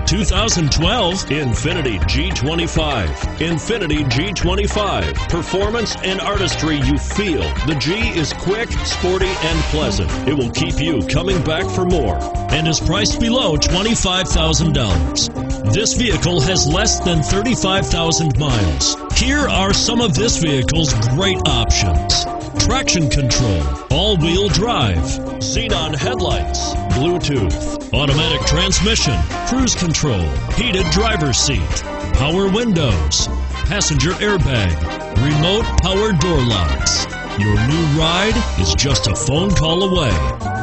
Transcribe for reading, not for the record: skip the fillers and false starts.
2012 Infiniti G25. Infiniti G25. Performance and artistry you feel. The G is quick, sporty, and pleasant. It will keep you coming back for more and is priced below $25,000. This vehicle has less than 35,000 miles. Here are some of this vehicle's great options: traction control, all-wheel drive, xenon headlights, Bluetooth, automatic transmission, cruise control, heated driver's seat, power windows, passenger airbag, remote power door locks. Your new ride is just a phone call away.